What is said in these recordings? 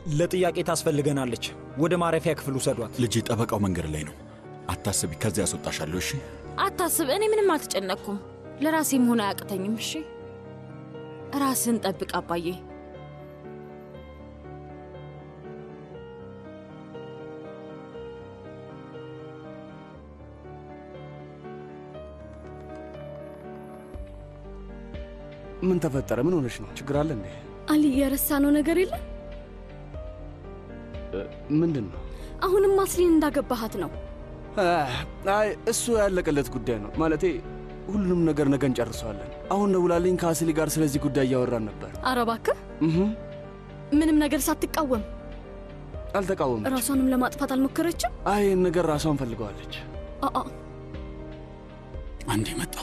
ለጥያቄ ታስፈልገናለች ወደ ማረፊያ ክፍል ውሰዷት ልጅ ጠበቃው መንገድ ላይ ነው አታስቢ ከዚህ ያስወጣሻለሁ እሺ አታስብ እኔ ምንም አልተጨነቅኩም ለራሴም ሆነ አያቅተኝም እሺ ራስን ጠብቅ አባዬ ምን ተፈጠረ ምን ሆነሽ ነው ችግር አለ እንዴ አሊ የረሳነው ነገር የለም ምንድነው አሁንም ማስሊን እንዳገባሃት ነው አይ እሱ ያለቀለት ጉዳይ ነው ማለቴ ሁሉንም ነገር ነገ እንጨርሰዋለን አሁን ደውላልኝ ከአስሊ ጋር ስለዚህ ጉዳይ ያወራን ነበር አረባከ ምንም ነገር ሳትቃወም አልተቃወመች ራሷንም ለማጥፋት አልሞከረችም አይ ነገር ራሷን ፈልገዋለች አንዴ መጣው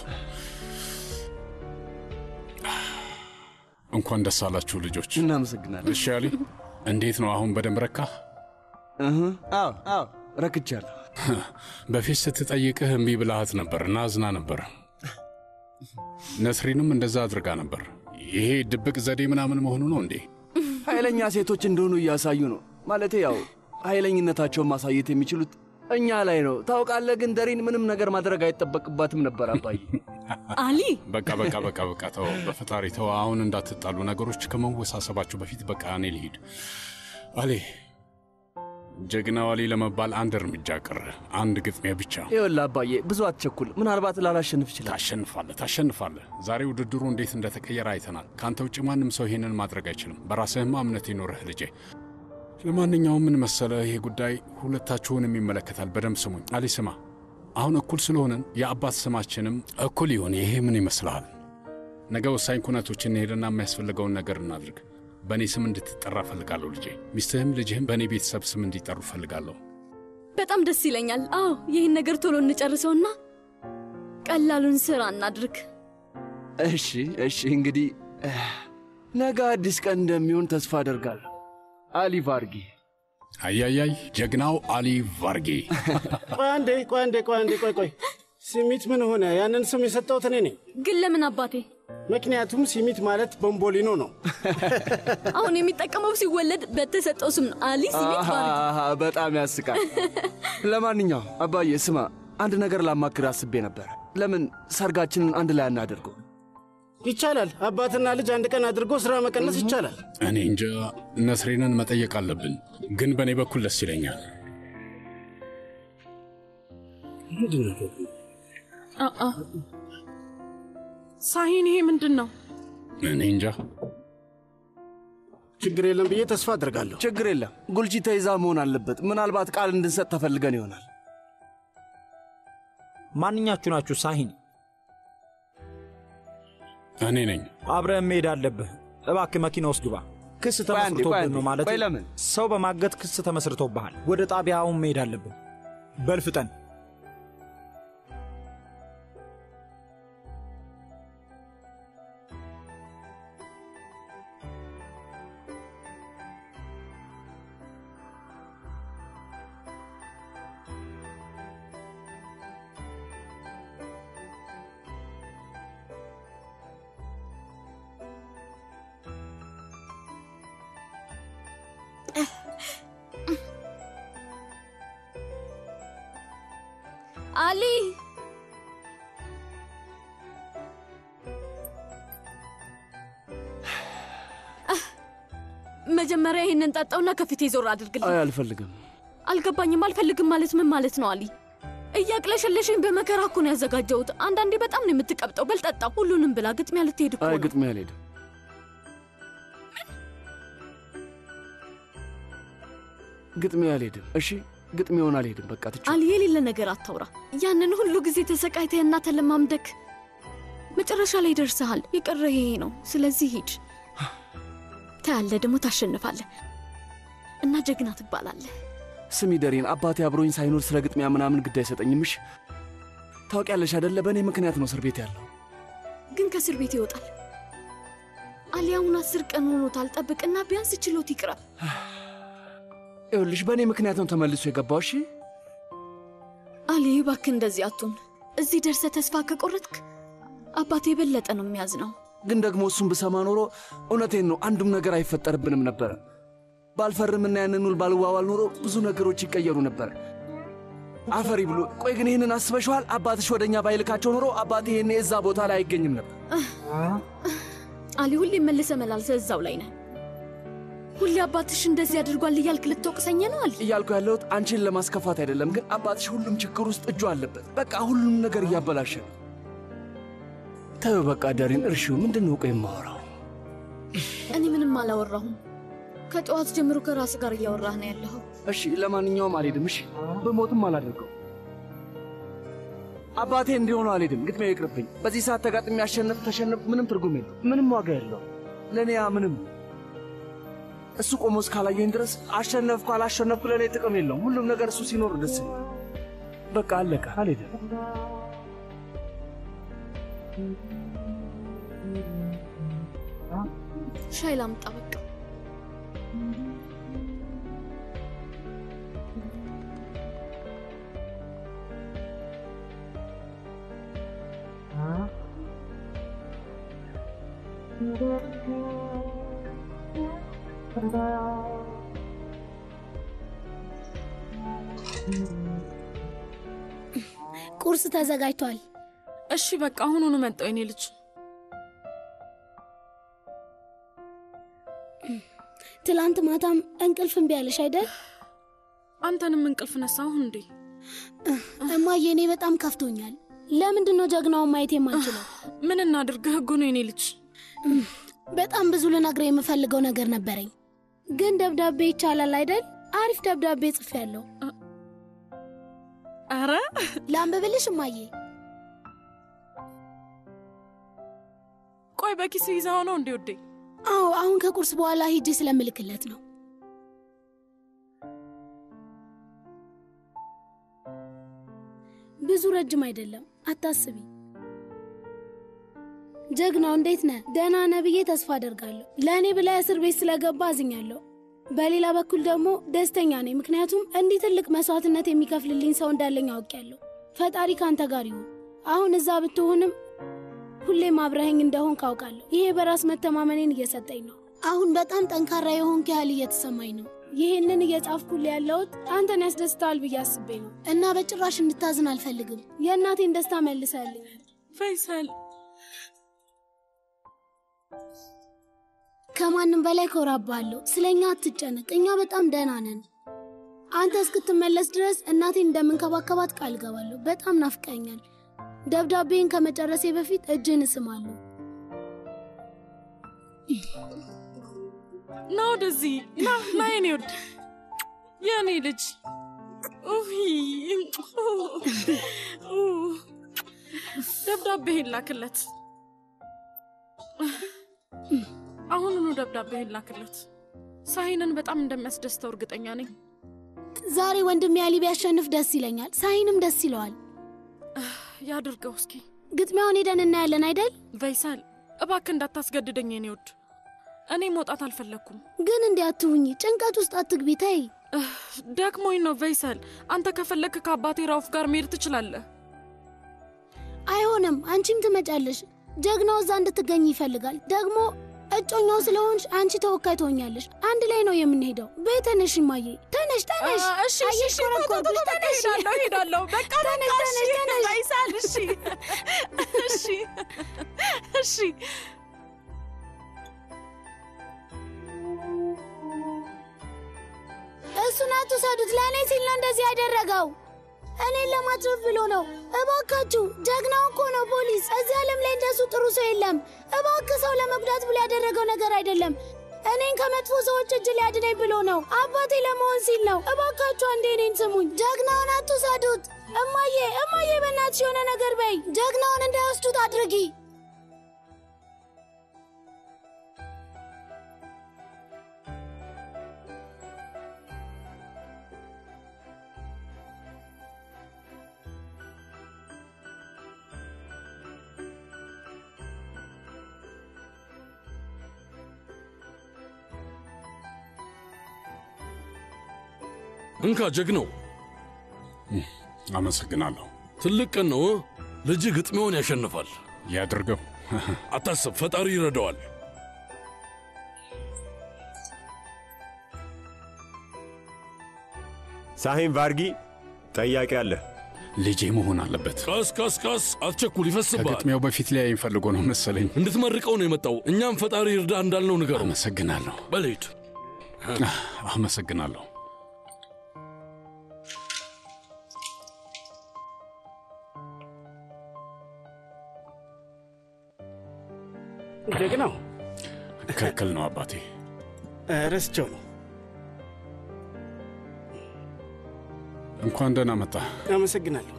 እንኳን ደስ አላችሁ ልጆች እናመሰግናለን እሺ አሊ እንዴት ነው አሁን በደንብ ረካ አዎ ረክቻለሁ በፊት ስትጠይቅህ እምቢ ብለሃት ነበር ናዝና ነበር ነስሪንም እንደዛ አድርጋ ነበር ይሄ ድብቅ ዘዴ ምናምን መሆኑ ነው እንዴ ኃይለኛ ሴቶች እንደሆኑ ያሳዩ ነው ማለቴ ያው ኃይለኝነታቸውን ማሳየት የሚችሉት እኛ ላይ ነው ታውቃለህ ግን ደሪን ምንም ነገር ማድረግ አይተበቅባትም ነበር አባይ አሊ በቃ ተው በፈጣሪ ተው አሁን እንዳትጣሉ ነገሮች ከመወሳሰባቸው በፊት በቃ እኔ ልሂድ አሊ ጀግናው አሊ ለመባል አንድ እርምጃ ቀረ አንድ ግጥሚያ ብቻ ይኸውልህ አባዬ ብዙ አትቸኩል ምናልባት ላላሸንፍ ይችላል ታሸንፋለህ ዛሬ ውድድሩ እንዴት እንደተቀየረ አይተናል ካንተ ውጪ ማንም ሰው ይሄንን ማድረግ አይችልም በራስህማ እምነት ይኖርህ ልጄ ለማንኛውም ምን መሰለህ ይሄ ጉዳይ ሁለታችሁንም ይመለከታል በደንብ ስሙኝ አሊ ስማ አሁን እኩል ስለሆነን የአባት ስማችንም እኩል ይሁን ይሄ ምን ይመስላል ነገ ወሳኝ ኩነቶችን እንሄድና የሚያስፈልገውን ነገር እናድርግ በእኔ ስም እንድትጠራ ፈልጋለሁ ልጄ ሚስትህም ልጅህም በእኔ ቤተሰብ ስም እንዲጠሩ ፈልጋለሁ በጣም ደስ ይለኛል አዎ ይህን ነገር ቶሎ እንጨርሰውና ቀላሉን ስራ እናድርግ እሺ እንግዲህ ነገ አዲስ ቀን እንደሚሆን ተስፋ አደርጋለሁ አሊ ቫርጊ አያያይ ጀግናው አሊ ቫርጊ ቆይ ሲሚት ምን ሆነ ያንን ስም የሰጠሁት እኔ ነኝ ግን ለምን አባቴ ምክንያቱም ሲሚት ማለት ቦምቦሊኖ ነው አሁን የሚጠቀመው ሲወለድ በተሰጠው ስም አሊ ሲሚት ቫርጊ በጣም ያስቃል ለማንኛውም አባዬ ስማ አንድ ነገር ላማክር አስቤ ነበር ለምን ሰርጋችንን አንድ ላይ አናደርገው ይቻላል አባትና ልጅ አንድ ቀን አድርጎ ስራ መቀነስ ይቻላል እኔ እንጃ ነስሪንን መጠየቅ አለብን ግን በእኔ በኩል ደስ ይለኛል ሳሂን ይሄ ምንድነው እኔ እንጃ ችግር የለም ብዬ ተስፋ አደርጋለሁ ችግር የለም ጉልጂ ተይዛ መሆን አለበት ምናልባት ቃል እንድንሰጥ ተፈልገን ይሆናል ማንኛችሁ ናችሁ ሳሂን እኔ ነኝ አብረን መሄድ አለብህ እባክህ መኪና ውስጥ ግባ ክስ ተመስርቶብህ ነው ማለት ሰው በማገት ክስ ተመስርቶብሃል ወደ ጣቢያውን መሄድ አለብህ በልፍጠን አሊ መጀመሪያ ይሄንን ጣጣውና ከፊቴ ዞር አድርግልኝ አይ አልፈልግም አልፈልግም ማለት ምን ማለት ነው አሊ እያቅለሸለሽኝ በመከራ እኮ ነው ያዘጋጀሁት አንዳንዴ በጣም ነው የምትቀብጠው በልጣጣ ሁሉንም ብላ ግጥሚያ ልትሄድ እኮ ነው አይ ግጥሚያ አልሄድም ግጥሚያ አልሄድም እሺ ግጥሚያውን አልሄድም በቃ ትችል አሊ የሌለ ነገር አታውራ ያንን ሁሉ ጊዜ ተሰቃይተህና ተለማምደክ መጨረሻ ላይ ደርሰሃል ይቀር ይሄ ነው ስለዚህ ሂድ ታያለ ደግሞ ታሸንፋለህ እና ጀግና ትባላለህ ስሚ ደሪን አባቴ አብሮኝ ሳይኖር ስለ ግጥሚያ ምናምን ግድ አይሰጠኝምሽ ታውቂያለሽ አይደለ በእኔ ምክንያት ነው እስር ቤት ያለው ግን ከእስር ቤት ይወጣል አሊ አሁን 10 ቀን ሆኖታል ጠብቅና ቢያንስ ችሎት ይቅረብ ይኸውልሽ በእኔ ምክንያት ነው ተመልሶ የገባው እሺ አሊ እባክህ እንደዚህ አትሁን እዚህ ደርሰህ ተስፋ ከቆረጥክ አባቴ የበለጠ ነው የሚያዝነው ግን ደግሞ እሱን ብሰማ ኖሮ እውነቴን ነው አንዱም ነገር አይፈጠርብንም ነበር ባልፈርምና ያንን ውል ባልዋዋል ኖሮ ብዙ ነገሮች ይቀየሩ ነበር። አፈሪ ብሎ ቆይ ግን ይሄንን አስበሽዋል? አባትሽ ወደኛ ባይልካቸው ኖሮ አባቴ ይሄን እዛ ቦታ ላይ አይገኝም ነበር። አሊ ሁሌ መልሰ መላልሰ እዛው ላይ ነህ። ሁሌ አባትሽ እንደዚህ አድርጓል እያልክ ልትወቅሰኝ ነው አሊ? እያልኩ ያለሁት አንቺን ለማስከፋት አይደለም፣ ግን አባትሽ ሁሉም ችግር ውስጥ እጁ አለበት። በቃ ሁሉም ነገር እያበላሸ ነው። ተው በቃ ዳሪን እርሺው። ምንድነው ቆይ የማወራው? እኔ ምንም አላወራሁም። ከጠዋት ጀምሮ ከራስ ጋር እያወራህ ነው ያለው። እሺ ለማንኛውም አልሄድም። እሺ በሞትም አላደርገው። አባቴ እንዲሆነ አልሄድም። ግጥሚያው ይቅርብኝ። በዚህ ሰዓት ተጋጥሜ ያሸነፍ ተሸነፍ ምንም ትርጉም የለው፣ ምንም ዋጋ የለው ለኔ። ያ ምንም እሱ ቆሞ እስካላየኝ ድረስ አሸነፍኩ አላሸነፍኩ ለኔ ጥቅም የለውም። ሁሉም ነገር እሱ ሲኖር ደስ ይላል። በቃ አለቀ። አልሄድም። ሻይ ላምጣ በቃ። ቁርስ ተዘጋጅቷል። እሺ በቃ አሁኑኑ መጣው የኔ ልጅ። ትላንት ማታም እንቅልፍ እምቢ አለሽ አይደል? አንተንም እንቅልፍ ነሳው እንዴ? እማዬ እኔ በጣም ከፍቶኛል። ለምንድነው ጀግናውን ማየት የማንችለው? ምን እናድርግ? ህጉ ነው የኔ ልጅ። በጣም ብዙ ልነግርህ የምፈልገው ነገር ነበረኝ፣ ግን ደብዳቤ ይቻላል አይደል? አሪፍ ደብዳቤ ጽፌያለሁ። አረ ላንብብልሽ እማዬ? ቆይ በኪስ ይዛው ነው እንዴ ወዴ? አዎ አሁን ከቁርስ በኋላ ሂጂ ስለምልክለት ነው። ብዙ ረጅም አይደለም፣ አታስቢ። ጀግናው እንዴት ነህ? ደህና ነህ ብዬ ተስፋ አደርጋለሁ። ለእኔ ብላ እስር ቤት ስለገባ አዝኛለሁ። በሌላ በኩል ደግሞ ደስተኛ ነኝ፣ ምክንያቱም እንዲህ ትልቅ መስዋዕትነት የሚከፍልልኝ ሰው እንዳለኝ አውቄያለሁ። ፈጣሪ ካንተ ጋር ይሁን። አሁን እዛ ብትሆንም ሁሌም አብረኸኝ እንደሆን ካውቃለሁ። ይሄ በራስ መተማመኔን እየሰጠኝ ነው። አሁን በጣም ጠንካራ የሆንክ ያህል እየተሰማኝ ነው። ይሄንን እየጻፍኩልህ ያለሁት አንተን ያስደስታል ብዬ አስቤ ነው እና በጭራሽ እንድታዝን አልፈልግም። የእናቴን ደስታ መልሰልኛል ፈይሰል። ከማንም በላይ ኮራባለሁ። ስለኛ አትጨነቅ፣ እኛ በጣም ደህና ነን። አንተ እስክትመለስ ድረስ እናቴን እንደምንከባከባት ቃል ገባለሁ። በጣም ናፍቀኛል። ደብዳቤን ከመጨረሴ በፊት እጅህን እስማለሁ። ና ወደዚህ ና የኔ ወድ የኔ ልጅ። ደብዳቤህን ላክለት። አሁኑኑ ደብዳቤህን ላክለት። ሳሂንን በጣም እንደሚያስደስተው እርግጠኛ ነኝ። ዛሬ ወንድሜ አሊ ቢያሸንፍ ደስ ይለኛል። ሳሂንም ደስ ይለዋል። ያድርገው። እስኪ ግጥሚያውን ሄደን እናያለን አይደል? ቬይሳል እባክህ እንዳታስገድደኝ የኔ ወድ። እኔ መውጣት አልፈለኩም። ግን እንዲያትሁኝ ጭንቀት ውስጥ አትግቢ። ተይ ደክሞኝ ነው ቬይሳል። አንተ ከፈለክ ከአባቴ ራውፍ ጋር መሄድ ትችላለህ። አይሆንም፣ አንቺም ትመጫለሽ። ጀግናው እዛ እንድትገኝ ይፈልጋል። ደግሞ እጮኛው ስለሆንሽ አንቺ ተወካይ ትሆኛለሽ። አንድ ላይ ነው የምንሄደው። በይ ተነሽ እማዬ፣ ተነሽ ተነሽ። እሺ እሺ ተነሽ። ሄዳለሁ በቃ ተነሽ ቬይሳል። እሺ እሺ እሺ። እሱን አትውሰዱት። ለእኔ ሲል ነው እንደዚህ ያደረገው። እኔን ለማትረፍ ብሎ ነው። እባካችሁ፣ ጀግናው እኮ ነው ፖሊስ። እዚህ ዓለም ላይ እንደሱ ጥሩ ሰው የለም። እባክህ፣ ሰው ለመጉዳት ብሎ ያደረገው ነገር አይደለም። እኔን ከመጥፎ ሰዎች እጅ ሊያድነኝ ብሎ ነው። አባቴ ለመሆን ሲል ነው። እባካችሁ አንዴ እኔን ስሙኝ። ጀግናውን አትውሰዱት። እማዬ እማዬ፣ በእናትሽ የሆነ ነገር በይ። ጀግናውን እንዳይወስዱት አድርጊ። እንካ ጀግናው። አመሰግናለሁ። ትልቅ ቀን ነው። ልጅ ግጥሚያውን ያሸንፋል። ያድርገው። አታስብ፣ ፈጣሪ ይረዳዋል። ሳሂን ቫርጊ ጠያቂ አለ። ልጄ መሆን አለበት። ቀስ አትቸኩል፣ ይፈስባል። ከግጥሚያው በፊት ላይ የሚፈልጎ ነው መሰለኝ። እንድትመርቀው ነው የመጣው። እኛም ፈጣሪ ይርዳ እንዳልነው ንገረው። አመሰግናለሁ። በልሂድ። አመሰግናለሁ። ደግነው ክልክል ነው አባቴ። ረስቸው ነው። እንኳን ደህና መጣ። አመሰግናለሁ።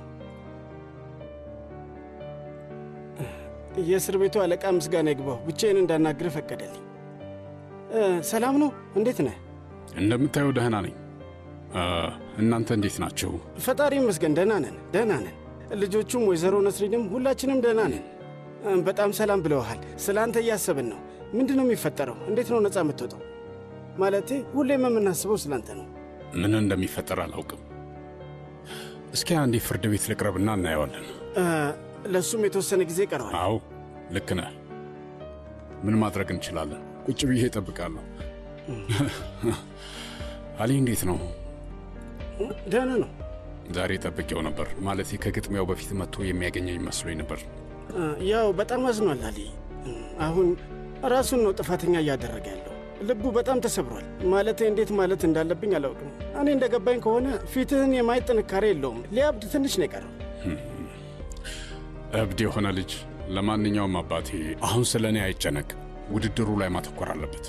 የእስር ቤቱ አለቃ ምስጋና ይግባው ብቻዬን እንዳናግር ፈቀደልኝ። ሰላም ነው? እንዴት ነህ? እንደምታየው ደህና ነኝ። እናንተ እንዴት ናቸው? ፈጣሪ ይመስገን ደህና ነን። ልጆቹም ወይዘሮ ነስሪንም ሁላችንም ደህና ነን። በጣም ሰላም ብለውሃል። ስለ አንተ እያሰብን ነው። ምንድነው የሚፈጠረው? እንዴት ነው ነፃ የምትወጣው? ማለቴ ሁሌም የምናስበው ስለ አንተ ነው። ምን እንደሚፈጠር አላውቅም። እስኪ አንዴ ፍርድ ቤት ልቅረብና እናየዋለን። ለሱም የተወሰነ ጊዜ ቀረዋል። አዎ ልክ ነህ። ምን ማድረግ እንችላለን? ቁጭ ብዬ እጠብቃለሁ። አሊ እንዴት ነው? ደህና ነው። ዛሬ ጠብቄው ነበር። ማለቴ ከግጥሚያው በፊት መጥቶ የሚያገኘኝ መስሎኝ ነበር። ያው በጣም አዝኗል አሊ። አሁን ራሱን ነው ጥፋተኛ እያደረገ ያለው። ልቡ በጣም ተሰብሯል። ማለቴ እንዴት ማለት እንዳለብኝ አላውቅም። እኔ እንደገባኝ ከሆነ ፊትህን የማየት ጥንካሬ የለውም። ሊያብድ ትንሽ ነው የቀረው። እብድ የሆነ ልጅ። ለማንኛውም አባቴ አሁን ስለ እኔ አይጨነቅ። ውድድሩ ላይ ማተኮር አለበት።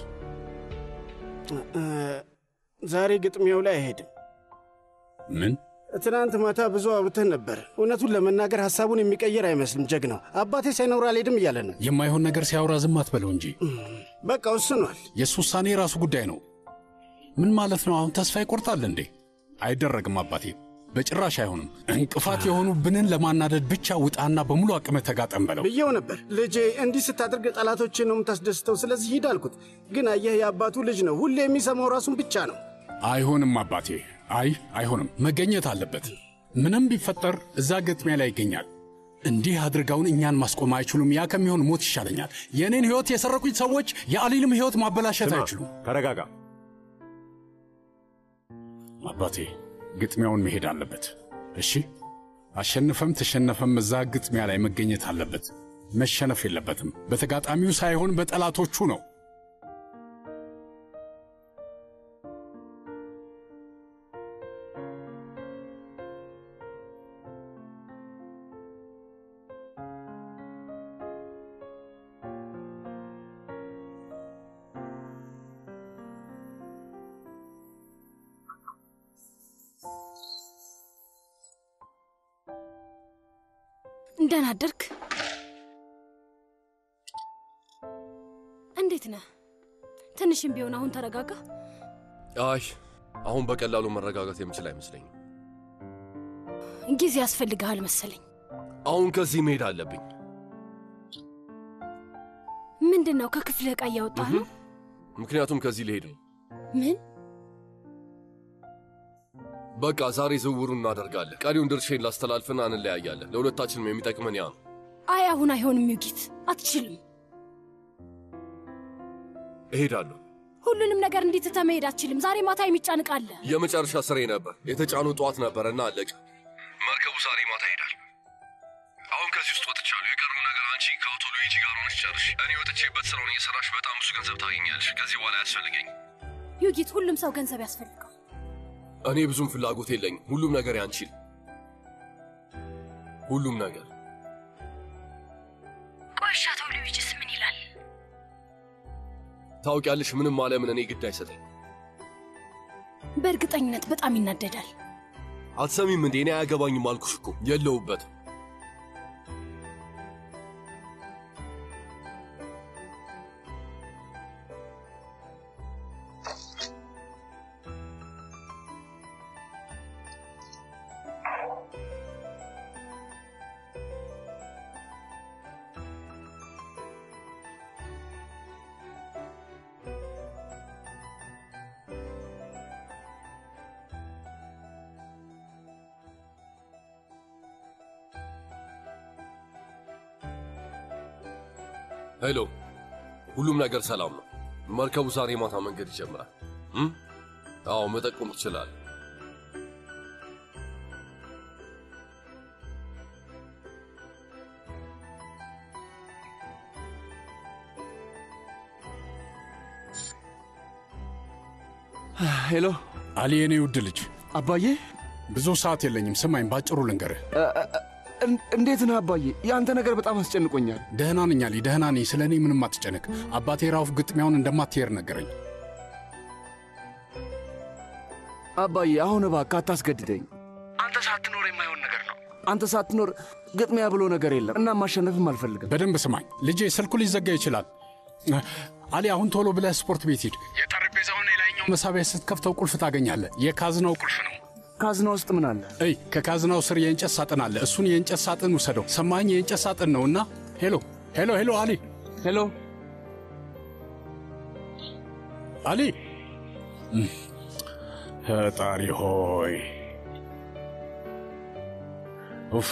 ዛሬ ግጥሚያው ላይ አይሄድም። ምን? ትናንት ማታ ብዙ አውርተን ነበር። እውነቱን ለመናገር ሐሳቡን የሚቀይር አይመስልም። ጀግናው አባቴ ሳይኖር አልሄድም እያለ ነው። የማይሆን ነገር ሲያወራ ዝም አትበለው እንጂ። በቃ ወስኗል። የእሱ ውሳኔ የራሱ ጉዳይ ነው። ምን ማለት ነው? አሁን ተስፋ ይቆርጣል እንዴ? አይደረግም አባቴ፣ በጭራሽ አይሆንም። እንቅፋት የሆኑብንን ለማናደድ ብቻ ውጣና በሙሉ አቅመ ተጋጠም በለው ብዬው ነበር። ልጄ እንዲህ ስታደርግ ጠላቶችን ነው የምታስደስተው። ስለዚህ ሂድ አልኩት። ግን አየህ የአባቱ ልጅ ነው። ሁሌ የሚሰማው ራሱን ብቻ ነው። አይሆንም አባቴ፣ አይሆንም። መገኘት አለበት። ምንም ቢፈጠር እዛ ግጥሚያ ላይ ይገኛል። እንዲህ አድርገውን እኛን ማስቆም አይችሉም። ያ ከሚሆን ሞት ይሻለኛል። የእኔን ሕይወት የሰረቁኝ ሰዎች የአሊልም ሕይወት ማበላሸት አይችሉም። ተረጋጋ አባቴ። ግጥሚያውን መሄድ አለበት። እሺ፣ አሸንፈም ተሸነፈም እዛ ግጥሚያ ላይ መገኘት አለበት። መሸነፍ የለበትም። በተጋጣሚው ሳይሆን በጠላቶቹ ነው። እንደና አደርክ? እንዴት ነህ? ትንሽም ቢሆን አሁን ተረጋጋ። አይ አሁን በቀላሉ መረጋጋት የምችል አይመስለኝም። ጊዜ ያስፈልግሃል መሰለኝ። አሁን ከዚህ መሄድ አለብኝ። ምንድነው? ከክፍለ ዕቃ እያወጣህ ነው? ምክንያቱም ከዚህ ልሄድ ነው። ምን? በቃ ዛሬ ዝውውሩን እናደርጋለን። ቀሪውን ድርሻዬን ላስተላልፍና እንለያያለን። ለሁለታችንም የሚጠቅመን ያ ነው። አይ አሁን አይሆንም ዩጊት፣ አትችልም። እሄዳለሁ። ሁሉንም ነገር እንዲህ ትተህ መሄድ አትችልም። ዛሬ ማታ የሚጫን ዕቃ አለ። የመጨረሻ ስራዬ ነበር። የተጫኑ ጠዋት ነበርና አለቀ። መርከቡ ዛሬ ማታ ይሄዳል። አሁን ከዚህ ውስጥ ወጥቻለሁ። የቀረው ነገር አንቺ ከአቶ ሉዊጂ ጋር ሆነሽ ጨርሽ። እኔ ወጥቼበት ስራውን እየሰራሽ በጣም ብዙ ገንዘብ ታገኛለሽ። ከዚህ በኋላ ያስፈልገኝ። ዩጊት፣ ሁሉም ሰው ገንዘብ ያስፈልገው። እኔ ብዙም ፍላጎት የለኝም። ሁሉም ነገር ያንቺል። ሁሉም ነገር። ቆሻ አቶ ሉዊጂስ ምን ይላል? ታውቂያለሽ፣ ምንም አለ ምን እኔ ግድ አይሰጠኝ። በእርግጠኝነት በጣም ይናደዳል። አትሰሚም እንዴ? እኔ አያገባኝም አልኩሽ እኮ። የለውበትም። ሄሎ፣ ሁሉም ነገር ሰላም ነው። መርከቡ ዛሬ ማታ መንገድ ይጀምራል። አዎ መጠቆም ትችላለህ። ሄሎ አሊ፣ የኔ ውድ ልጅ። አባዬ፣ ብዙ ሰዓት የለኝም። ስማኝ፣ ባጭሩ ልንገርህ። እንዴት ነህ አባዬ? ያንተ ነገር በጣም አስጨንቆኛል። ደህና ነኝ አሊ፣ ደህና ነኝ። ስለ እኔ ምንም አትጨነቅ። አባቴ ራውፍ ግጥሚያውን እንደማትሄድ ነገረኝ። አባዬ፣ አሁን እባክህ አታስገድደኝ። አንተ ሳትኖር የማይሆን ነገር ነው። አንተ ሳትኖር ግጥሚያ ብሎ ነገር የለም እና ማሸነፍም አልፈልግም። በደንብ ስማኝ ልጄ፣ ስልኩ ሊዘጋ ይችላል። አሊ፣ አሁን ቶሎ ብለህ ስፖርት ቤት ሂድ። የጠረጴዛውን የላይኛው መሳቢያ ስትከፍተው ቁልፍ ታገኛለህ። የካዝናው ቁልፍ ነው። ካዝና ውስጥ ምን አለ? ከካዝናው ስር የእንጨት ሳጥን አለ። እሱን የእንጨት ሳጥን ውሰደው። ሰማኝ? የእንጨት ሳጥን ነውና። ሄሎ ሄሎ ሄሎ፣ አሊ፣ ሄሎ አሊ። ፈጣሪ ሆይ ኡፍ።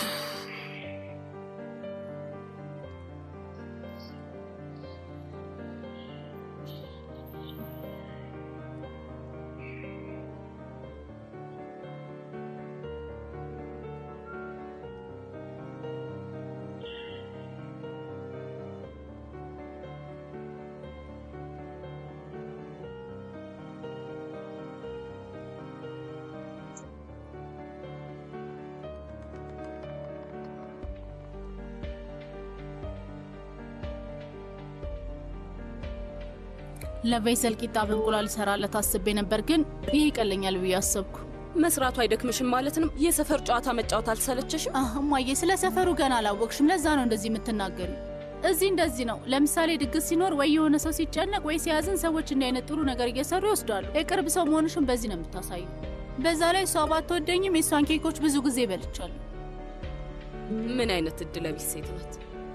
ለቬሰል ቂጣ በእንቁላል ይሰራለት አስቤ ነበር፣ ግን ይሄ ይቀለኛል ብዬ አሰብኩ። መስራቱ አይደክምሽም ማለት ነው? የሰፈር ጨዋታ መጫወት አልሰለቸሽም? እማዬ፣ ስለ ሰፈሩ ገና አላወቅሽም። ለዛ ነው እንደዚህ የምትናገሩ። እዚህ እንደዚህ ነው። ለምሳሌ ድግስ ሲኖር ወይ የሆነ ሰው ሲጨነቅ ወይ ሲያዝን ሰዎች እንዲህ አይነት ጥሩ ነገር እየሰሩ ይወስዳሉ። የቅርብ ሰው መሆንሽን በዚህ ነው የምታሳዩ። በዛ ላይ እሷ ባትወደኝም የእሷን ኬኮች ብዙ ጊዜ በልቻለሁ። ምን አይነት እድለቢስ ሴት ናት!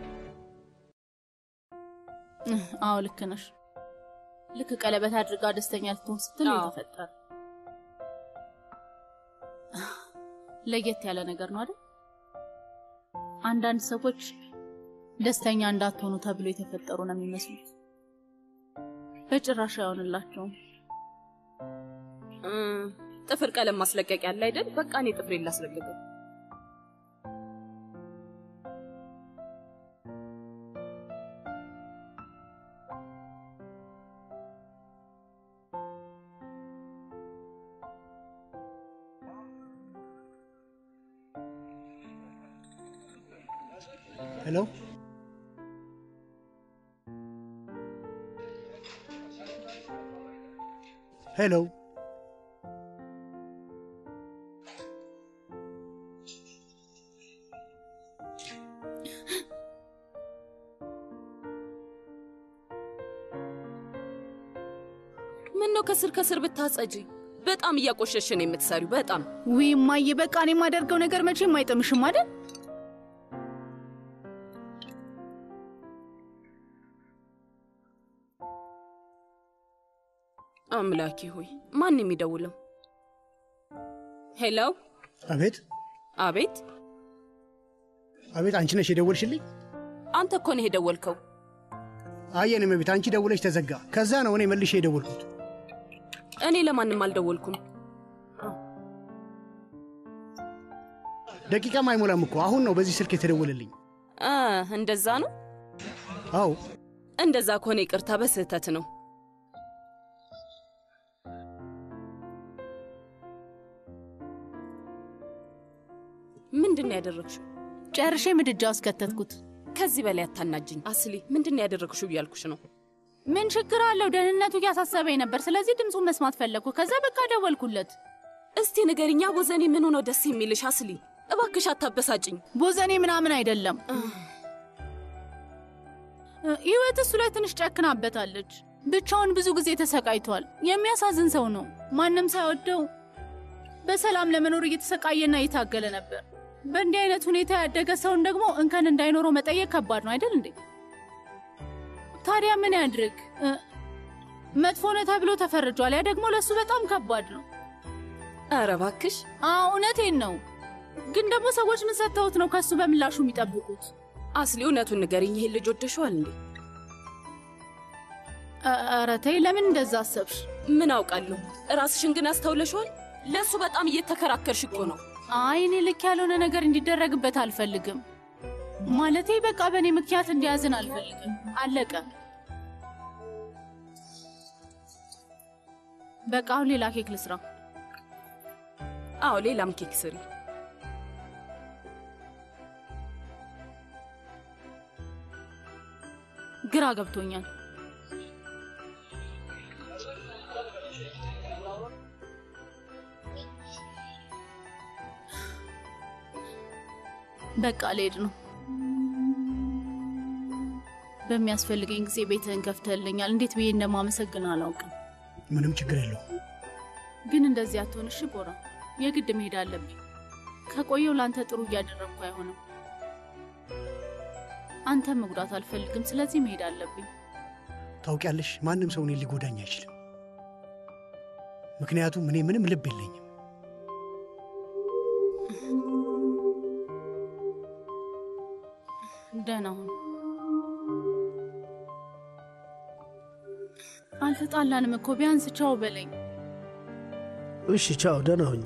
አዎ ልክ ነሽ። ልክ ቀለበት አድርጋ ደስተኛ ልትሆን ስትል የተፈጠረ ለየት ያለ ነገር ነው አይደል? አንዳንድ ሰዎች ደስተኛ እንዳትሆኑ ተብሎ የተፈጠሩ ነው የሚመስሉት። በጭራሽ አይሆንላቸውም። ጥፍር ቀለም ማስለቀቂያ ያለ አይደል? በቃ እኔ ጥፍሬን ላስለቅቀው። Hello? Hello? ምነው ከስር ብታጸጂ? በጣም እያቆሸሽን የምትሰሪው በጣም። ወይ ማዬ፣ በቃ እኔ የማደርገው ነገር መቼም አይጥምሽም አይደል? አምላኬ ሆይ፣ ማን የሚደውለው? ሄሎ። አቤት። አቤት። አቤት፣ አንቺ ነሽ የደወልሽልኝ? አንተ እኮ ነህ የደወልከው። አየኔ መቤት፣ አንቺ ደውለሽ ተዘጋ። ከዛ ነው እኔ መልሼ የደወልኩት። እኔ ለማንም አልደወልኩም። ደቂቃም አይሞላም እኮ አሁን ነው በዚህ ስልክ የተደወለልኝ። እንደዛ ነው? አዎ። እንደዛ ከሆነ ይቅርታ፣ በስህተት ነው። ምንድነው ያደረግሽው? ጨርሼ ምድጃ ውስጥ ከተትኩት። ከዚህ በላይ አታናጅኝ አስሊ። ምንድነው ያደረግሽው እያልኩሽ ነው። ምን ችግር አለው? ደህንነቱ እያሳሰበኝ ነበር። ስለዚህ ድምፁን መስማት ፈለግኩ። ከዛ በቃ ደወልኩለት። እስቲ ንገሪኛ፣ ቦዘኔ ምን ሆኖ ደስ የሚልሽ? አስሊ እባክሽ አታበሳጭኝ። ቦዘኔ ምናምን አይደለም። ህይወት እሱ ላይ ትንሽ ጨክናበታለች። ብቻውን ብዙ ጊዜ ተሰቃይቷል። የሚያሳዝን ሰው ነው። ማንም ሳይወደው በሰላም ለመኖር እየተሰቃየና እየታገለ ነበር። በእንዲህ አይነት ሁኔታ ያደገ ሰውን ደግሞ እንከን እንዳይኖረው መጠየቅ ከባድ ነው አይደል እንዴ? ታዲያ ምን ያድርግ? መጥፎ ነው ተብሎ ተፈርጇል። ያ ደግሞ ለሱ በጣም ከባድ ነው። ኧረ እባክሽ። እውነቴን ነው። ግን ደግሞ ሰዎች ምን ሰጥተውት ነው ከሱ በምላሹ የሚጠብቁት? አስሊ እውነቱን ንገሪኝ። ይሄን ልጅ ወደሽዋል እንዴ? ኧረ ተይ፣ ለምን እንደዛ አሰብሽ? ምን አውቃለሁ። ራስሽን ግን አስተውለሽዋል? ለሱ በጣም እየተከራከርሽ እኮ ነው። አይ እኔ ልክ ያልሆነ ነገር እንዲደረግበት አልፈልግም። ማለቴ በቃ በእኔ ምክንያት እንዲያዝን አልፈልግም። አለቀ። በቃ አሁን ሌላ ኬክ ልስራ። አዎ ሌላም ኬክ ስሪ። ግራ ገብቶኛል። በቃ ልሄድ ነው። በሚያስፈልገኝ ጊዜ ቤትህን ከፍተህልኛል። እንዴት ብዬ እንደማመሰግን አላውቅም። ምንም ችግር የለው። ግን እንደዚህ አትሆን እሺ ቦራ። የግድ መሄድ አለብኝ። ከቆየው ላንተ ጥሩ እያደረግኩ አይሆንም። አንተ መጉዳት አልፈልግም። ስለዚህ መሄድ አለብኝ። ታውቂያለሽ፣ ማንም ሰው እኔን ሊጎዳኝ አይችልም። ምክንያቱም እኔ ምንም ልብ የለኝም። ደህና ሁን። አልተጣላንም እኮ ቢያንስ ቻው በለኝ። እሺ ቻው፣ ደህና ሁኝ።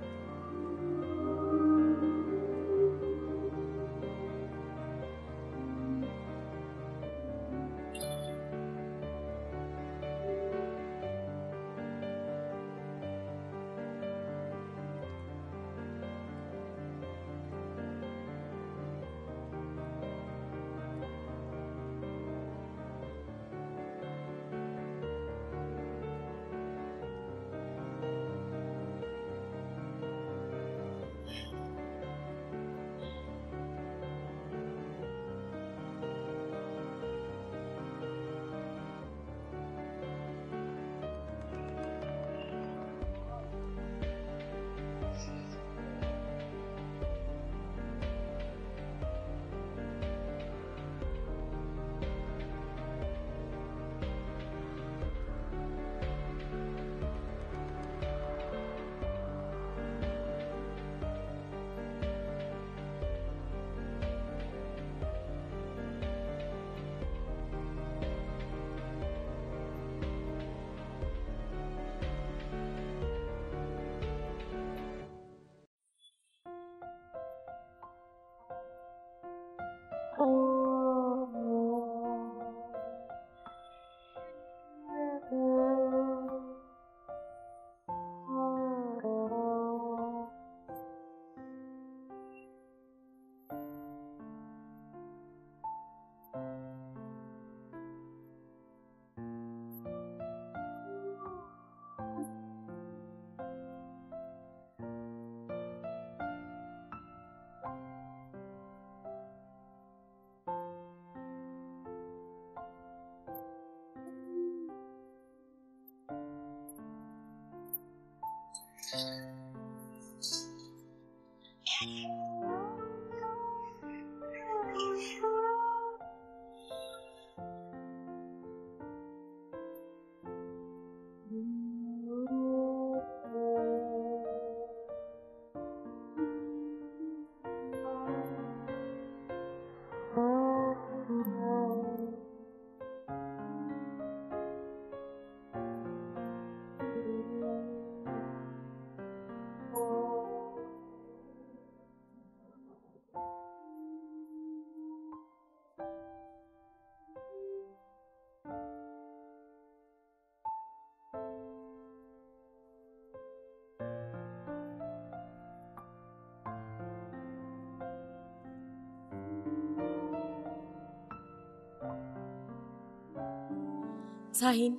ሳሂን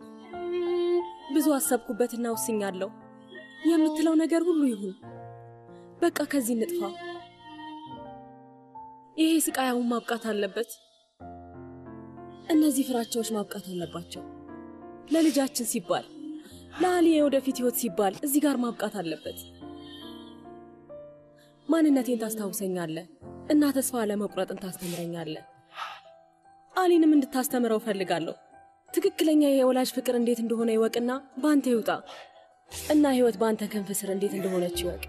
ብዙ አሰብኩበትና ወስኛለሁ። የምትለው ነገር ሁሉ ይሁን። በቃ ከዚህ ንጥፋ። ይሄ ስቃያው ማብቃት አለበት። እነዚህ ፍራቻዎች ማብቃት አለባቸው። ለልጃችን ሲባል፣ ለአሊ የወደፊት ህይወት ሲባል እዚህ ጋር ማብቃት አለበት። ማንነቴን ታስታውሰኛለህ እና ተስፋ ለመቁረጥን ታስተምረኛለህ። አሊንም እንድታስተምረው ፈልጋለሁ። ትክክለኛ የወላጅ ፍቅር እንዴት እንደሆነ ይወቅና ባንተ ይውጣ እና ህይወት ባንተ ክንፍ ስር እንዴት እንደሆነች ይወቅ።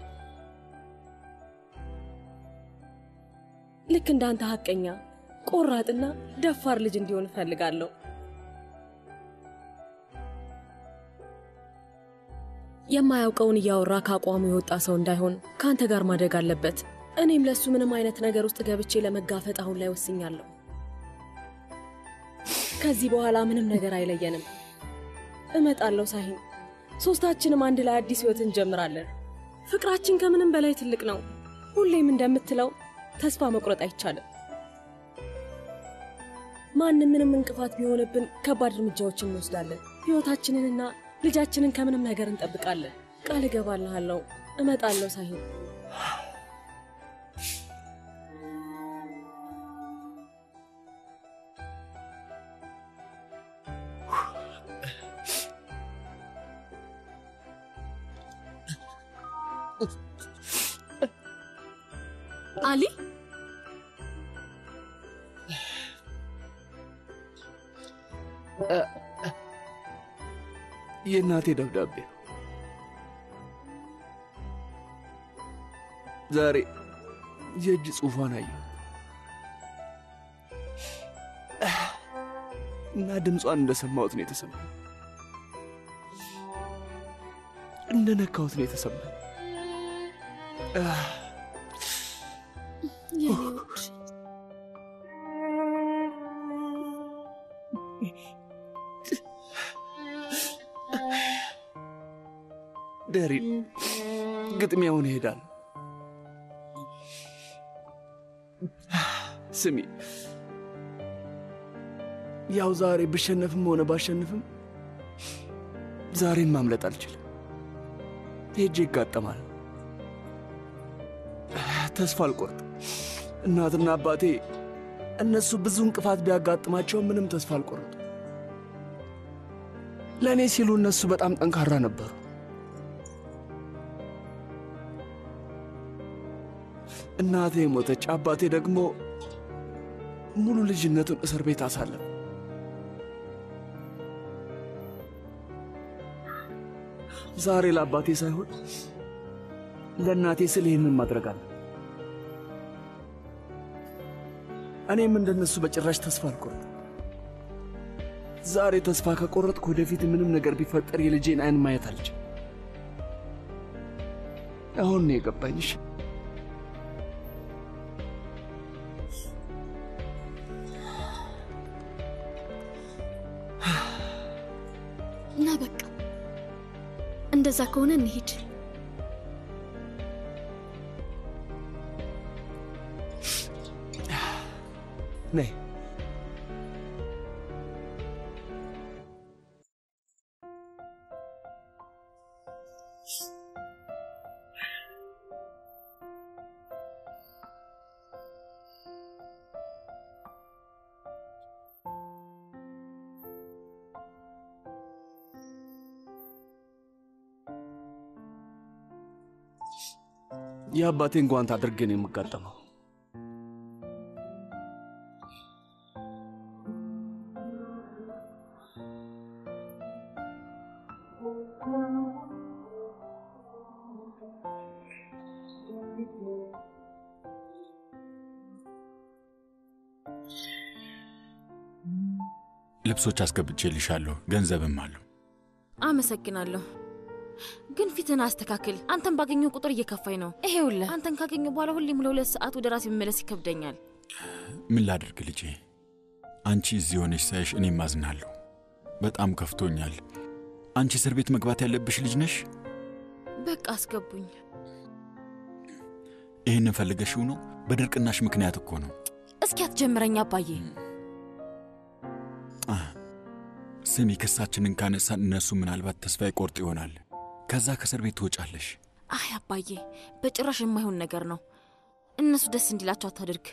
ልክ እንዳንተ ሐቀኛ፣ ቆራጥና ደፋር ልጅ እንዲሆን ፈልጋለሁ። የማያውቀውን እያወራ ካቋሙ የወጣ ሰው እንዳይሆን ካንተ ጋር ማደግ አለበት። እኔም ለሱ ምንም አይነት ነገር ውስጥ ገብቼ ለመጋፈጥ አሁን ላይ ወስኛለሁ። ከዚህ በኋላ ምንም ነገር አይለየንም። እመጣለሁ ሳሂን፣ ሶስታችንም አንድ ላይ አዲስ ህይወት እንጀምራለን። ፍቅራችን ከምንም በላይ ትልቅ ነው። ሁሌም እንደምትለው ተስፋ መቁረጥ አይቻልም። ማንም ምንም እንቅፋት ቢሆንብን ከባድ እርምጃዎችን እንወስዳለን። ህይወታችንንና ልጃችንን ከምንም ነገር እንጠብቃለን። ቃል እገባልሃለሁ፣ እመጣለሁ ሳሂን። አሊ የእናቴ ደብዳቤ ዛሬ የእጅ ጽሑፏን አየሁ እና ድምጿን እንደሰማሁት ነው የተሰማኝ። እንደነካሁት ነው የተሰማኝ። ደሪን ግጥሚያውን ይሄዳል። ስሚ፣ ያው ዛሬ ብሸነፍም ሆነ ባሸንፍም ዛሬን ማምለጥ አልችልም። ሄጄ ይጋጠማል። ተስፋ አልቆርጥም። እናትና አባቴ እነሱ ብዙ እንቅፋት ቢያጋጥማቸው ምንም ተስፋ አልቆርጥም። ለእኔ ሲሉ እነሱ በጣም ጠንካራ ነበሩ። እናቴ ሞተች፣ አባቴ ደግሞ ሙሉ ልጅነቱን እስር ቤት አሳለፈ። ዛሬ ለአባቴ ሳይሆን ለእናቴ ስል ይህንን ማድረግ አለ። እኔም እንደነሱ በጭራሽ ተስፋ አልቆርጥም። ዛሬ ተስፋ ከቆረጥኩ ወደፊት ምንም ነገር ቢፈጠር የልጄን አይን ማየት አልችልም። አሁን ነው የገባኝሽ። እና በቃ እንደዛ ከሆነ እንሂድ። ነይ። የአባቴን ጓንት አድርጌ ነው የምጋጠመው። ልብሶች አስገብቼልሻለሁ፣ ገንዘብም አለው። አመሰግናለሁ። ግን ፊትን አስተካክል። አንተን ባገኘው ቁጥር እየከፋኝ ነው። ይሄውልህ አንተን ካገኘው በኋላ ሁሌም ለ2 ሰዓት ወደ ራሴ መመለስ ይከብደኛል። ምን ላድርግ ልጄ? አንቺ እዚህ ሆነሽ ሳይሽ እኔም አዝናለሁ። በጣም ከፍቶኛል። አንቺ እስር ቤት መግባት ያለብሽ ልጅ ነሽ። በቃ አስገቡኝ። ይሄን ፈልገሽው ነው? በድርቅናሽ ምክንያት እኮ ነው። እስኪ አትጀምረኝ አባዬ። ስሚ፣ ክሳችንን ካነሳን እነሱ ምናልባት ተስፋ ይቆርጥ ይሆናል። ከዛ ከእስር ቤት ትወጫለሽ። አይ አባዬ፣ በጭራሽ የማይሆን ነገር ነው። እነሱ ደስ እንዲላቸው አታድርግ።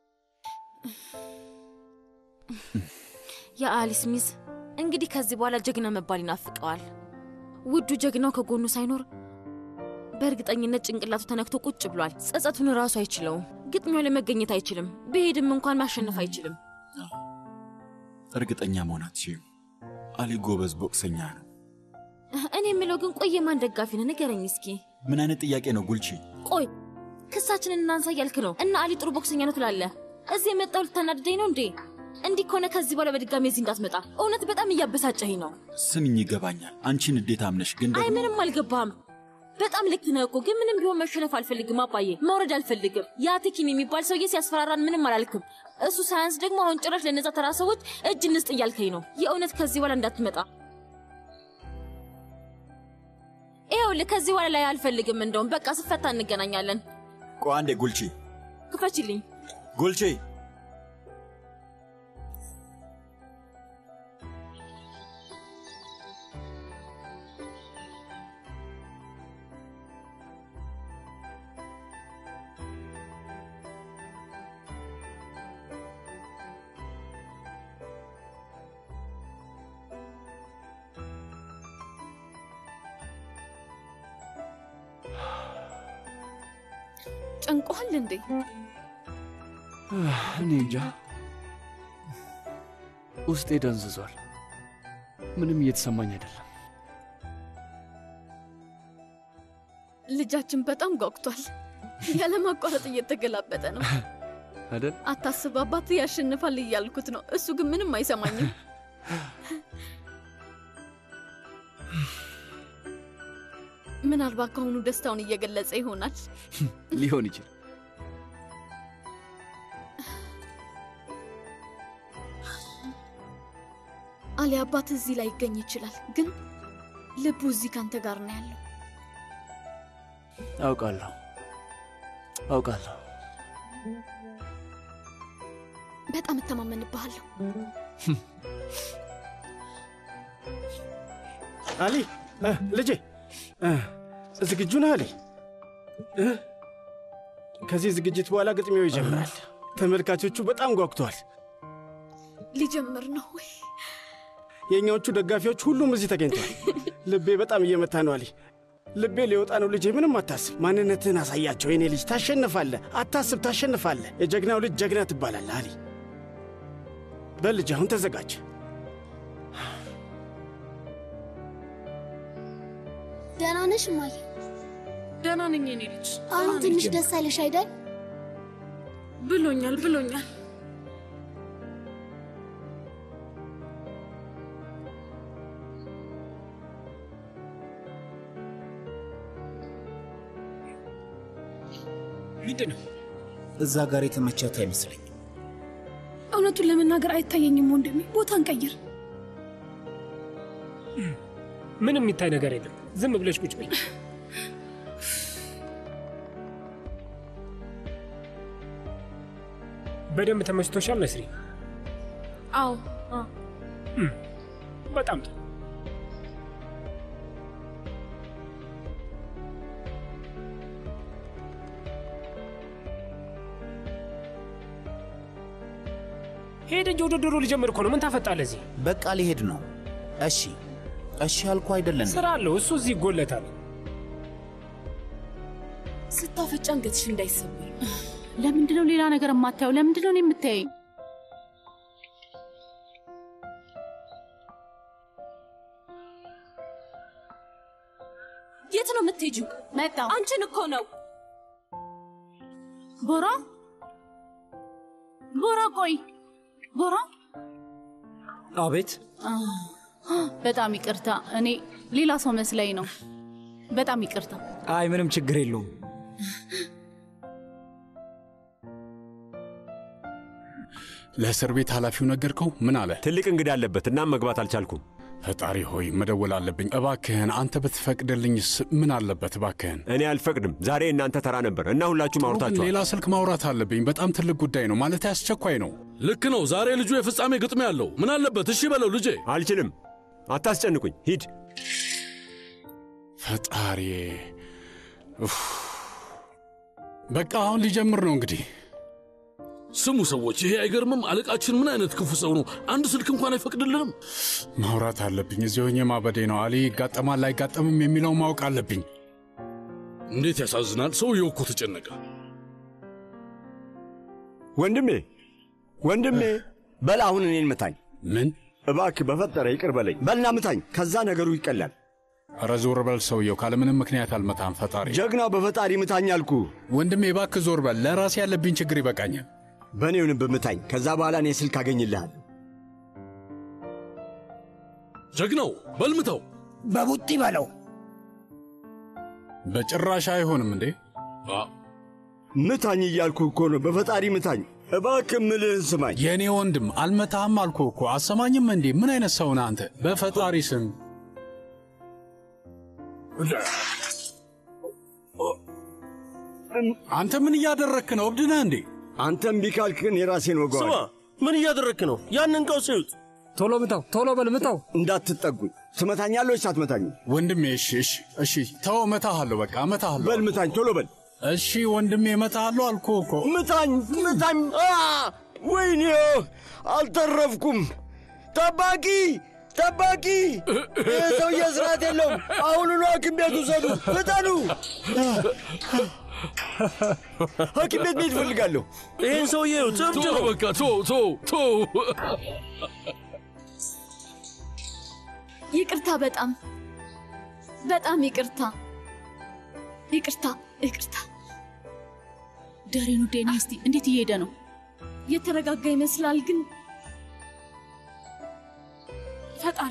የአሊስ ሚዝ እንግዲህ ከዚህ በኋላ ጀግና መባል ይናፍቀዋል። ውዱ ጀግናው ከጎኑ ሳይኖር በእርግጠኝነት ጭንቅላቱ ተነክቶ ቁጭ ብሏል። ጸጸቱን ራሱ አይችለውም። ግጥሚያው ላይ መገኘት አይችልም። ቢሄድም እንኳን ማሸነፍ አይችልም። እርግጠኛ መሆን አትችይም። አሊ ጎበዝ ቦክሰኛ ነው። እኔ የምለው ግን ቆይ የማን ደጋፊ ነህ? ንገረኝ እስኪ። ምን አይነት ጥያቄ ነው ጉልቺ? ቆይ ክሳችንን እናንሳ እያልክ ነው እና አሊ ጥሩ ቦክሰኛ ነው ትላለህ? እዚህ የመጣው ልታናድደኝ ነው እንዴ? እንዲህ ከሆነ ከዚህ በኋላ በድጋሚ እዚህ እንዳትመጣ። እውነት በጣም እያበሳጨኝ ነው። ስሚኝ፣ ይገባኛል አንቺን እንዴት አምነሽ፣ ግን ደግሞ አይ ምንም አልገባም። በጣም ልክ ነህ እኮ፣ ግን ምንም ቢሆን መሸነፍ አልፈልግም አባዬ። መውረድ አልፈልግም። ያ ቴኪን የሚባል ሰውዬ ሲያስፈራራን ምንም አላልክም። እሱ ሳያንስ ደግሞ አሁን ጭራሽ ለነዛ ተራ ሰዎች እጅ እንስጥ እያልከኝ ነው። የእውነት ከዚህ በኋላ እንዳትመጣ። ይኸውልህ ከዚህ በኋላ ላይ አልፈልግም። እንደውም በቃ ስፈታ እንገናኛለን። ቆይ አንዴ ጉልቺ ክፈችልኝ። ጉልቺ ጨንቆሃል እንዴ? እኔ እንጃ ውስጤ ደንዝዟል። ምንም እየተሰማኝ አይደለም። ልጃችን በጣም ጓጉቷል። ያለማቋረጥ እየተገላበጠ ነው አይደል? አታስብ፣ አባት ያሸንፋል እያልኩት ነው። እሱ ግን ምንም አይሰማኝም። ምናልባት ከሆኑ ደስታውን እየገለጸ ይሆናል። ሊሆን ይችላል። አሊ አባት እዚህ ላይ ይገኝ ይችላል፣ ግን ልቡ እዚህ ካንተ ጋር ነው ያለው። አውቃለሁ። በጣም እተማመንብሃለሁ። አሊ ልጄ ዝግጁ ነህ አሊ? ከዚህ ዝግጅት በኋላ ግጥሚያው ይጀምራል። ተመልካቾቹ በጣም ጓጉተዋል። ሊጀምር ነው ወይ? የኛዎቹ ደጋፊዎች ሁሉም እዚህ ተገኝተዋል። ልቤ በጣም እየመታ ነው አሊ። ልቤ ሊወጣ ነው ልጄ። ምንም አታስብ። ማንነትህን አሳያቸው የኔ ልጅ። ታሸንፋለህ። አታስብ፣ ታሸንፋለህ። የጀግናው ልጅ ጀግና ትባላለህ አሊ። በል ልጅ አሁን ተዘጋጅ። ደህና ነሽ እማዬ? ደህና ነኝ የኔ ልጅ። አሁን ትንሽ ደስ አለሽ አይደል? ብሎኛል። ምንድነው? እዛ ጋር የተመቻት አይመስለኝ። እውነቱን ለመናገር አይታየኝም ወንድሜ። ቦታን ቀይር። ምንም የሚታይ ነገር የለም። ዝም ብለሽ ቁጭ በይ። በደንብ ተመችቶሻል ነስሪ? አዎ። በጣም ጥሩ። ሄድ እንጂ ውድድሩ ሊጀምር እኮ ነው። ምን ታፈጣለህ እዚህ? በቃ ሊሄድ ነው። እሺ አልኩ አይደለም? ስራ አለው እሱ። እዚህ ይጎለታል። ስታፈጫ አንገትሽ እንዳይሰበር። ለምንድነው ሌላ ነገር የማታየው? ለምንድነው እኔ የምታየኝ? የት ነው የምትሄጂው? መጣሁ። አንቺን እኮ ነው። ቦራ ቆይ ቦራ። አቤት። በጣም ይቅርታ፣ እኔ ሌላ ሰው መስለኝ ነው። በጣም ይቅርታ። አይ ምንም ችግር የለውም። ለእስር ቤት ኃላፊው ነገርከው? ምን አለ? ትልቅ እንግዳ አለበት እና መግባት አልቻልኩም። ፈጣሪ ሆይ መደወል አለብኝ። እባክህን አንተ ብትፈቅድልኝስ? ምን አለበት እባክህን። እኔ አልፈቅድም። ዛሬ እናንተ ተራ ነበር እና ሁላችሁም አውርታችኋል። ሌላ ስልክ ማውራት አለብኝ። በጣም ትልቅ ጉዳይ ነው። ማለት አስቸኳይ ነው። ልክ ነው። ዛሬ ልጁ የፍጻሜ ግጥሚያ ያለው። ምን አለበት? እሺ በለው ልጄ። አልችልም። አታስጨንቁኝ። ሂድ። ፈጣሪ በቃ አሁን ሊጀምር ነው እንግዲህ። ስሙ ሰዎች፣ ይሄ አይገርምም? አለቃችን ምን አይነት ክፉ ሰው ነው! አንድ ስልክ እንኳን አይፈቅድልንም። ማውራት አለብኝ። እዚህ ሆኜ ማበዴ ነው። አሊ ይጋጠማል አይጋጠምም የሚለው ማወቅ አለብኝ። እንዴት ያሳዝናል! ሰውየው እኮ ተጨነቀ። ወንድሜ በል አሁን እኔን ምታኝ። ምን? እባክህ በፈጠረ ይቅር በለኝ። በልና ምታኝ፣ ከዛ ነገሩ ይቀላል። ኧረ ዞር በል ሰውየው። ካለምንም ምክንያት አልመታም። ፈጣሪ ጀግናው በፈጣሪ ምታኝ አልኩ። ወንድሜ እባክህ ዞር በል። ለራሴ ያለብኝ ችግር ይበቃኛል። በእኔውንም ብምታኝ፣ ከዛ በኋላ እኔ ስልክ አገኝልሃል። ጀግናው በልምተው፣ በቡጢ በለው። በጭራሽ አይሆንም እንዴ! ምታኝ እያልኩ እኮ ነው። በፈጣሪ ምታኝ እባክህ፣ ምልህን ስማኝ። የእኔ ወንድም አልመታህም አልኩ እኮ። አሰማኝም እንዴ? ምን አይነት ሰው ነህ አንተ? በፈጣሪ ስም አንተ ምን እያደረክ ነው? እብድ ነህ እንዴ? አንተም ቢካልክን የራሴን ወጋው። ስማ፣ ምን እያደረክ ነው? ያንን ቀውስ ይውጥ። ቶሎ ምታው፣ ቶሎ በል ምታው። እንዳትጠጉኝ። ትመታኛለህ ወይስ አትመታኝም? ወንድሜ እሺ፣ ተው፣ እመታሃለሁ። በቃ እመታሃለሁ። በል ምታኝ፣ ቶሎ በል። እሺ ወንድሜ እመታሃለሁ አልኩህ እኮ። ምታኝ። ወይኔ አልተረፍኩም። ጠባቂ! ይህ ሰውዬ ስርዓት የለውም። አሁኑኑ ሐኪም ቤት ውሰዱ፣ ፍጠኑ! ሐኪም ቤት መሄድ እፈልጋለሁ። ይህን ሰውዬ እብድ ነው። በቃ ተው። ይቅርታ፣ በጣም ይቅርታ። ደሬኑ ዴና፣ እስቲ እንዴት እየሄደ ነው? የተረጋጋ ይመስላል፣ ግን ፈጣሪ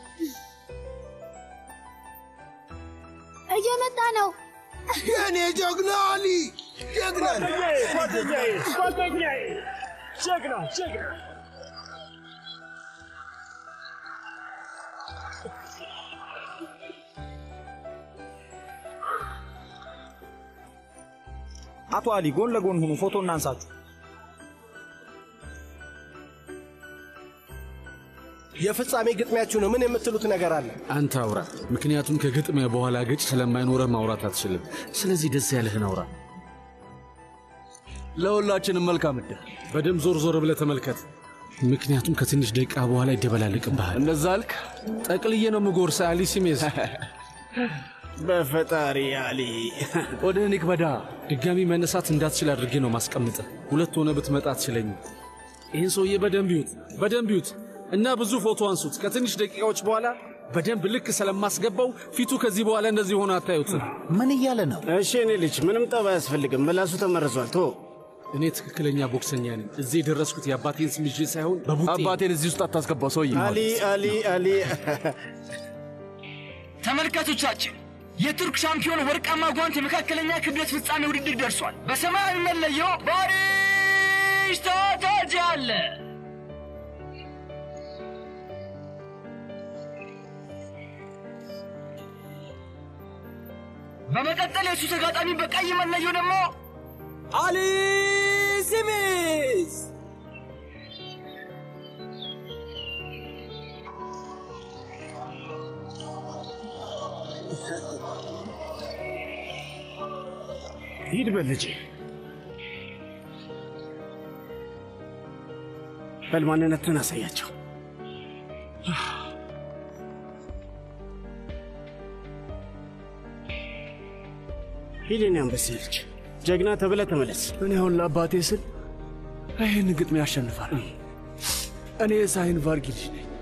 እየመጣ ነው። የኔ ጀግና አሊ፣ ጓደኛዬ ጀግና። አቶ አሊ ጎን ለጎን ሁኑ፣ ፎቶ እናንሳችሁ። የፍጻሜ ግጥሚያችሁ ነው። ምን የምትሉት ነገር አለ? አንተ አውራ፣ ምክንያቱም ከግጥሚያ በኋላ ግጭ ስለማይኖረህ ማውራት አትችልም። ስለዚህ ደስ ያለህን አውራ። ለሁላችንም መልካም ዕድል። በደም ዞር ብለህ ተመልከት፣ ምክንያቱም ከትንሽ ደቂቃ በኋላ ይደበላልቅብሃል። እንደዛ አልክ? ጠቅልዬ ነው ምጎርሰ አሊ ሲሜዝ። በፈጣሪ አሊ ወደ እኔ ክበዳ። ድጋሚ መነሳት እንዳትችል አድርጌ ነው ማስቀምጠ። ሁለት ሆነ ብትመጣ አትችለኝም። ይህን ሰውዬ በደንብ ይዩት እና ብዙ ፎቶ አንሱት። ከትንሽ ደቂቃዎች በኋላ በደንብ ልክ ስለማስገባው ፊቱ ከዚህ በኋላ እንደዚህ ሆነ አታዩት። ምን እያለ ነው? እሺ እኔ ልጅ ምንም ጠባ አያስፈልግም። ምላሱ ተመርዟል። እኔ ትክክለኛ ቦክሰኛ ነኝ። እዚህ የደረስኩት የአባቴን ስም ይዤ ሳይሆን በቡጤ። አባቴን እዚህ ውስጥ አታስገባው ሰውዬ። አሊ ተመልካቾቻችን፣ የቱርክ ሻምፒዮን ወርቃማ ጓንት የመካከለኛ ክብደት ፍጻሜ ውድድር ደርሷል። በሰማያዊ መለዮ ባሪሽ ታታጃለ። በመቀጠል የሱ ተጋጣሚ በቀይ መለዮ ደግሞ አሊ ሲሚዝ። ሂድ በልጄ፣ በል ማንነትን አሳያቸው። ሂድ የኔ አንበሴ ልጅ፣ ጀግና ተብለህ ተመለስ። እኔ አሁን ለአባቴ ስል ይህን ግጥሚያ ያሸንፋል። እኔ የሳይን ቫርጊ ልጅ ነኝ።